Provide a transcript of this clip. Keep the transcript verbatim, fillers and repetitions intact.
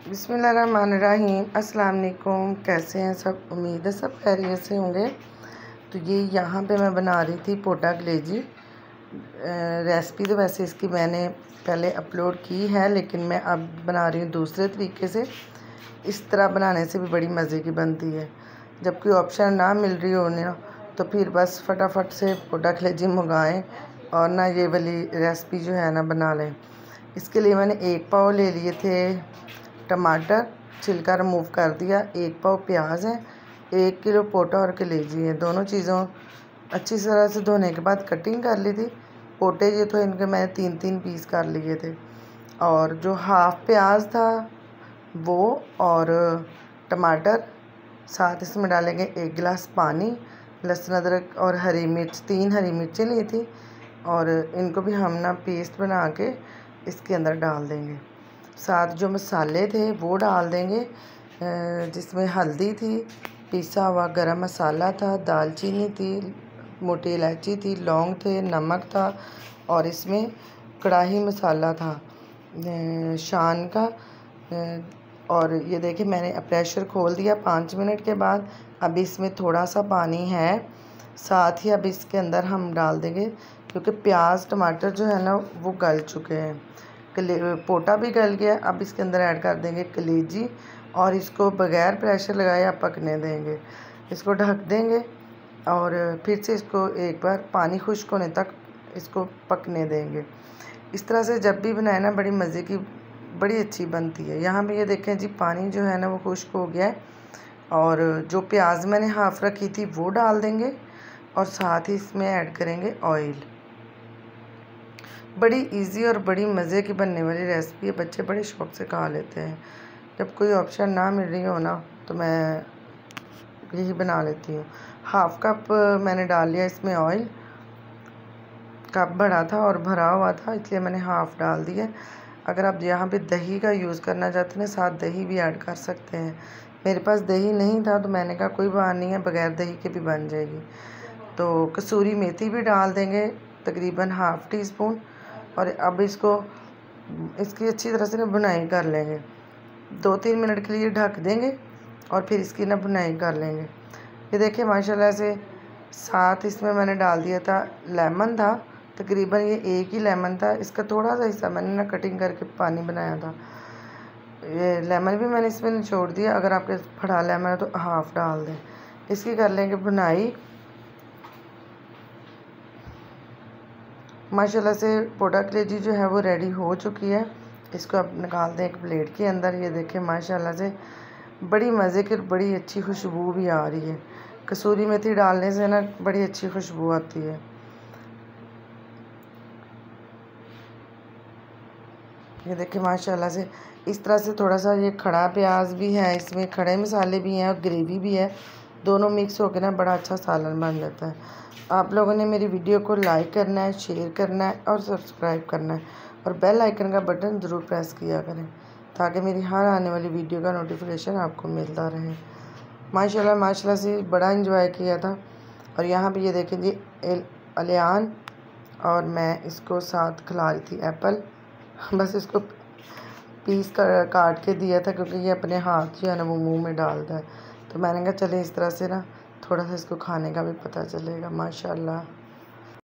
बिस्मिल्लाहिर्रहमानिर्रहीम। अस्सलाम वालेकुम। कैसे हैं सब? उम्मीद है सब खैरियत से होंगे। तो ये यहाँ पे मैं बना रही थी पोटा कलेजी। रेसिपी तो वैसे इसकी मैंने पहले अपलोड की है, लेकिन मैं अब बना रही हूँ दूसरे तरीके से। इस तरह बनाने से भी बड़ी मज़े की बनती है। जब कोई ऑप्शन ना मिल रही हो ना, तो फिर बस फटाफट से पोटा कलेजी मंगाएँ और ना ये वाली रेसिपी जो है ना बना लें। इसके लिए मैंने एक पाव ले लिए थे टमाटर, छिलका रिमूव कर दिया। एक पाव प्याज है, एक किलो पोटा और कलेजी है। दोनों चीज़ों अच्छी तरह से धोने के बाद कटिंग कर ली थी। पोटे ये तो इनके मैंने तीन तीन पीस कर लिए थे। और जो हाफ प्याज था वो और टमाटर, साथ इसमें डालेंगे एक गिलास पानी, लहसुन अदरक और हरी मिर्च, तीन हरी मिर्चें ली थी और इनको भी हम ना पेस्ट बना के इसके अंदर डाल देंगे। साथ जो मसाले थे वो डाल देंगे, जिसमें हल्दी थी, पिसा हुआ गरम मसाला था, दालचीनी थी, मोटी इलायची थी, लौंग थे, नमक था और इसमें कढ़ाई मसाला था शान का। और ये देखिए मैंने प्रेशर खोल दिया पाँच मिनट के बाद। अब इसमें थोड़ा सा पानी है, साथ ही अब इसके अंदर हम डाल देंगे, क्योंकि प्याज टमाटर जो है ना वो गल चुके हैं, कले पोटा भी गल गया। अब इसके अंदर ऐड कर देंगे कलेजी और इसको बग़ैर प्रेशर लगाए आप पकने देंगे। इसको ढक देंगे और फिर से इसको एक बार पानी खुश्क होने तक इसको पकने देंगे। इस तरह से जब भी बनाए ना बड़ी मज़े की बड़ी अच्छी बनती है। यहाँ पे ये देखें जी पानी जो है ना वो खुश्क हो गया है और जो प्याज मैंने हाफ़ रखी थी वो डाल देंगे और साथ ही इसमें ऐड करेंगे ऑयल। बड़ी इजी और बड़ी मज़े की बनने वाली रेसिपी है, बच्चे बड़े शौक़ से खा लेते हैं। जब कोई ऑप्शन ना मिल रही हो ना तो मैं यही बना लेती हूँ। हाफ़ कप मैंने डाल लिया इसमें ऑयल, कप बड़ा था और भरा हुआ था इसलिए मैंने हाफ़ डाल दिया। अगर आप यहाँ पे दही का यूज़ करना चाहते हैं साथ दही भी ऐड कर सकते हैं। मेरे पास दही नहीं था तो मैंने कहा कोई बात नहीं है, बग़ैर दही के भी बन जाएगी। तो कसूरी मेथी भी डाल देंगे तकरीबन हाफ़ टी स्पून और अब इसको इसकी अच्छी तरह से ना बुनाई कर लेंगे। दो तीन मिनट के लिए ढक देंगे और फिर इसकी ना बुनाई कर लेंगे। ये देखिए माशाल्लाह से। साथ इसमें मैंने डाल दिया था लेमन था, तकरीबन ये एक ही लेमन था, इसका थोड़ा सा हिस्सा मैंने ना कटिंग करके पानी बनाया था। ये लेमन भी मैंने इसमें निचोड़ दिया। अगर आपके फड़ा लेमन है तो हाफ़ डाल दें। इसकी कर लेंगे बुनाई। माशाल्लाह से पोटा कलेजी जो है वो रेडी हो चुकी है। इसको अब निकाल दें एक प्लेट के अंदर। ये देखें माशाल्लाह से बड़ी मज़े की बड़ी अच्छी खुशबू भी आ रही है। कसूरी मेथी डालने से ना बड़ी अच्छी खुशबू आती है। ये देखिए माशाल्लाह से इस तरह से थोड़ा सा ये खड़ा प्याज भी है, इसमें खड़े मसाले भी हैं और ग्रेवी भी है, दोनों मिक्स होकर ना बड़ा अच्छा सालन बन जाता है। आप लोगों ने मेरी वीडियो को लाइक करना है, शेयर करना है और सब्सक्राइब करना है और बेल आइकन का बटन ज़रूर प्रेस किया करें ताकि मेरी हर आने वाली वीडियो का नोटिफिकेशन आपको मिलता रहे। माशाल्लाह माशाल्लाह से बड़ा इंजॉय किया था। और यहाँ पे ये देखें जी अलियान और मैं इसको साथ खिला रही थी एप्पल। बस इसको पीस कर काट के दिया था क्योंकि ये अपने हाथ जो है ना वो मुंह में डालता है, तो मैंने कहा चले इस तरह से ना थोड़ा सा इसको खाने का भी पता चलेगा। माशाल्लाह।